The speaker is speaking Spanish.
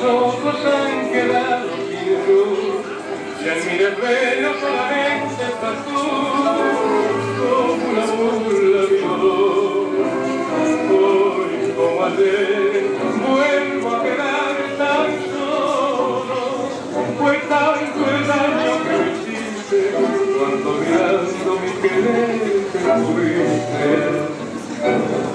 ojos han quedado sin luz y en mi desvelo solamente estás tú, como una burla mi dolor. Hoy como ayer vuelvo a quedar tan solo, fue tanto el daño que me hiciste cuando mirando mi querer te fuiste.